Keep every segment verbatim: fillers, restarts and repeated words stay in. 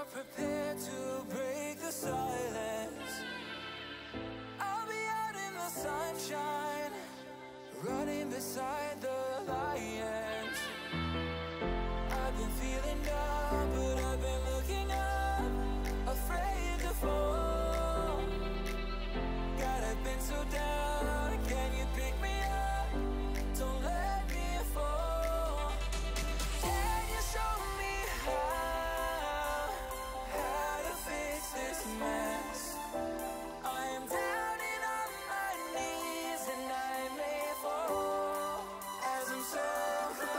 are prepared to break the silence, I'll be out in the sunshine, running beside the lions. I've been feeling down, but I've been looking up, afraid to fall. God, I've been so down, can you pick me up? Don't let me fall. Can you show me how, how to fix this mess? I am down and on my knees and I may fall as I'm so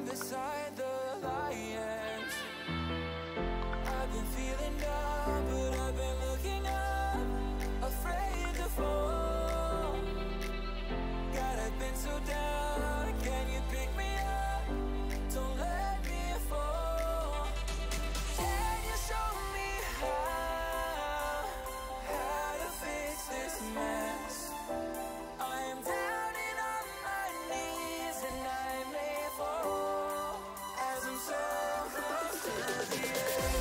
beside the lions. I've been feeling down, but I've been looking up, afraid to fall. God, I've been so down, can you pick me up? Don't let me fall. Can you show me how, how to fix this mess? I am down and on my knees and I may fall as I'm so close to the edge.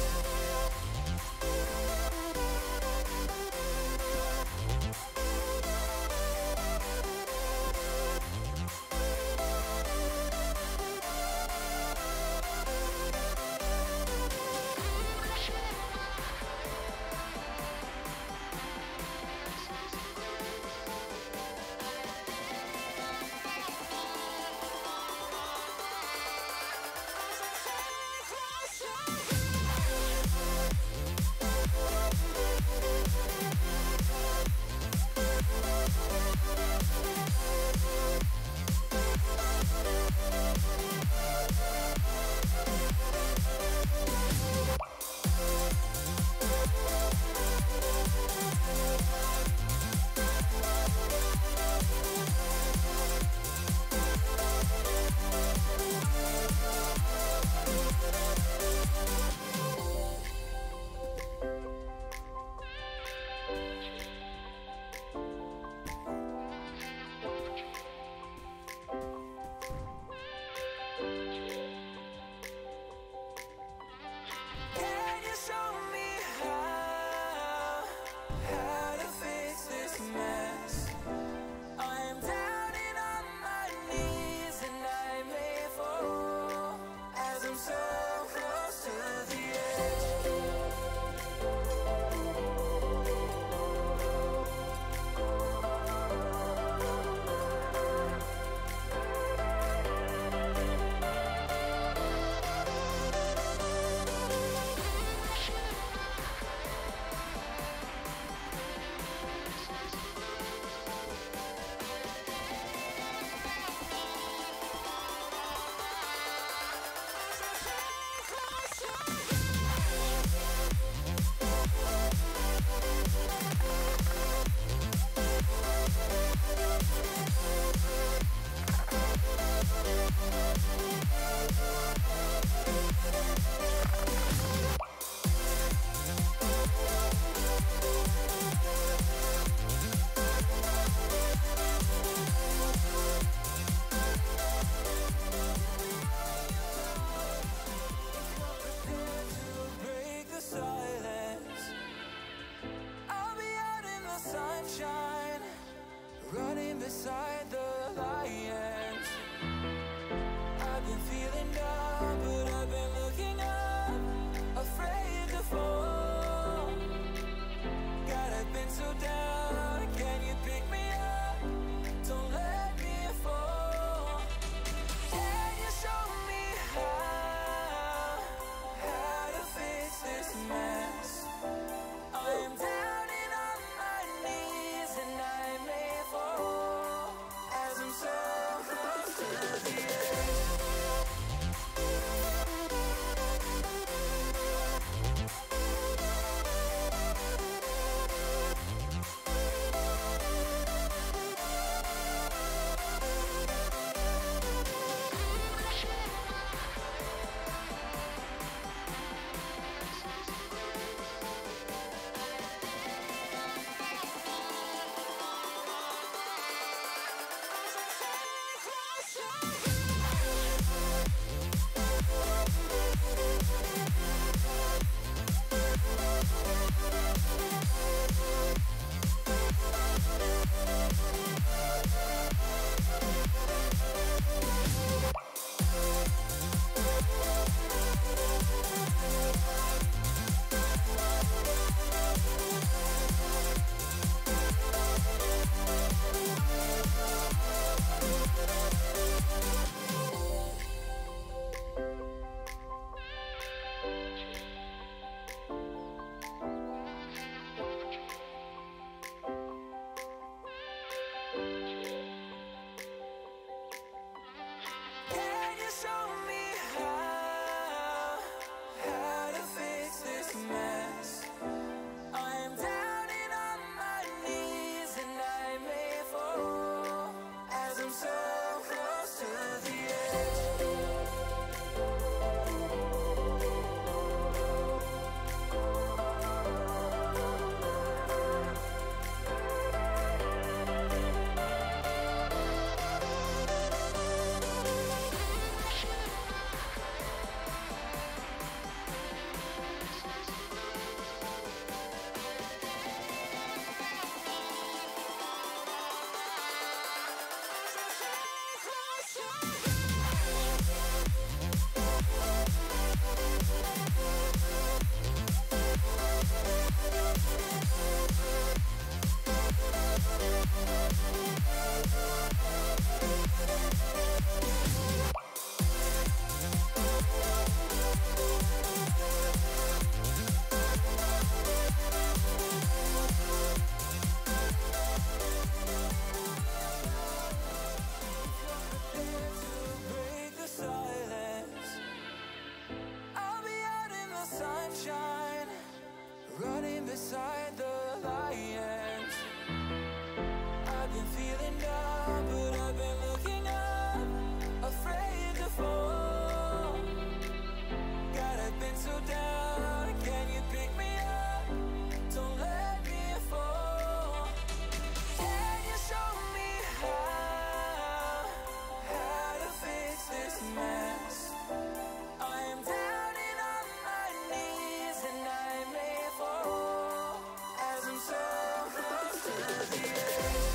beside the lions. I've been feeling down, but I've been looking up, afraid to fall. God, I've been so down, can you pick me up? Don't let me fall. Can you show me how, how to fix this mess? I am down and on my knees and I may fall as I'm so close to the edge.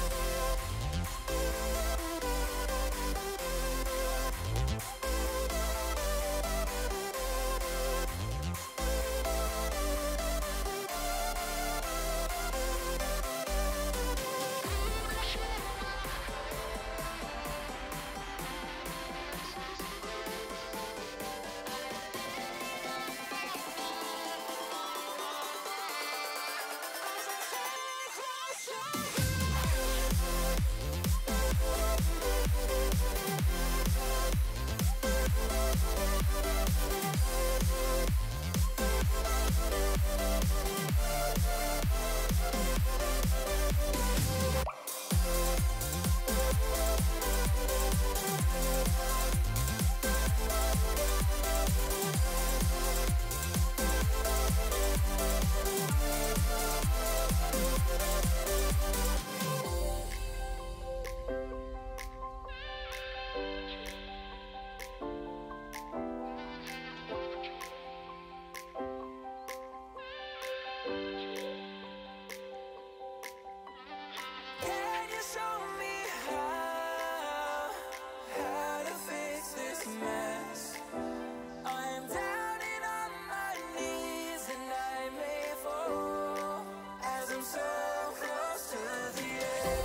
Can you show me how, how to fix this mess? I am down and on my knees and I may fall as I'm so close to the edge.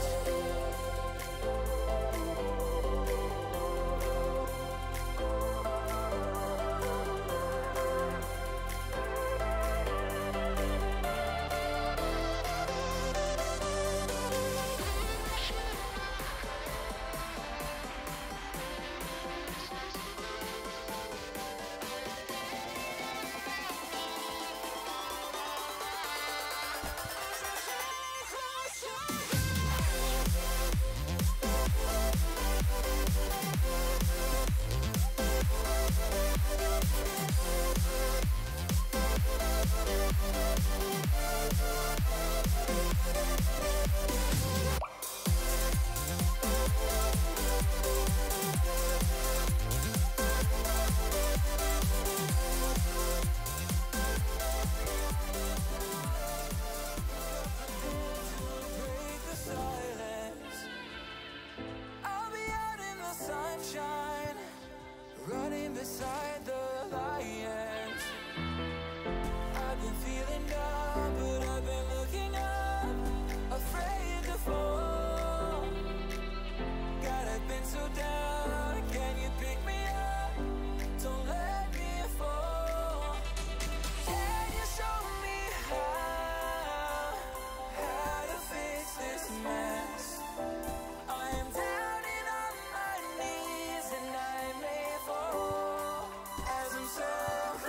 Break the silence. I'll be out in the sunshine, running beside the lions. I've been feeling down, but I've been looking up, afraid to fall. God, I've been so down, can you pick me up? Don't let me fall. Can you show me how, how to fix this mess? I am down and on my knees and I may fall as I'm so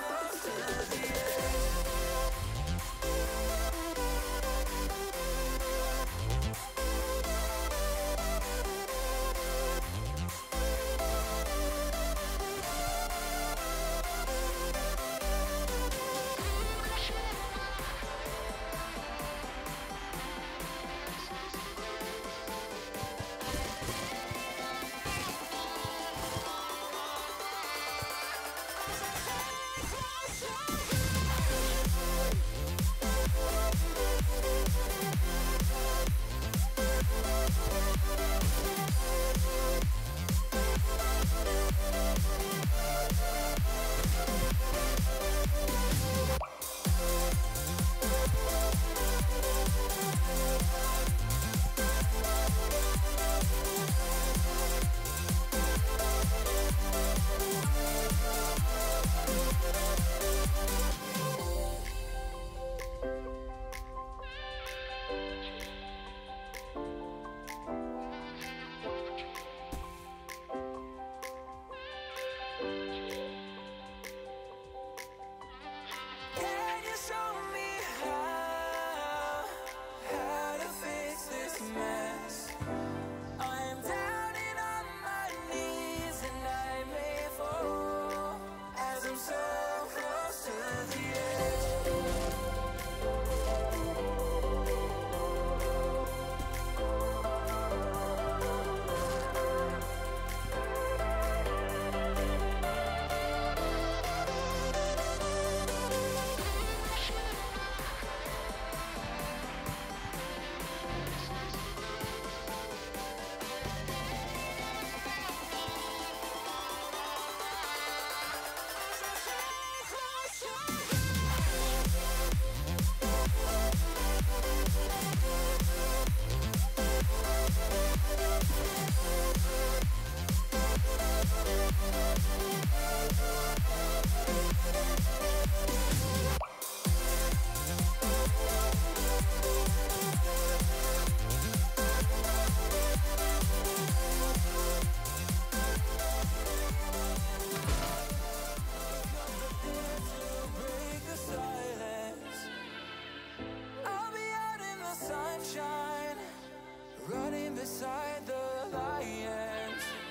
beside the lions.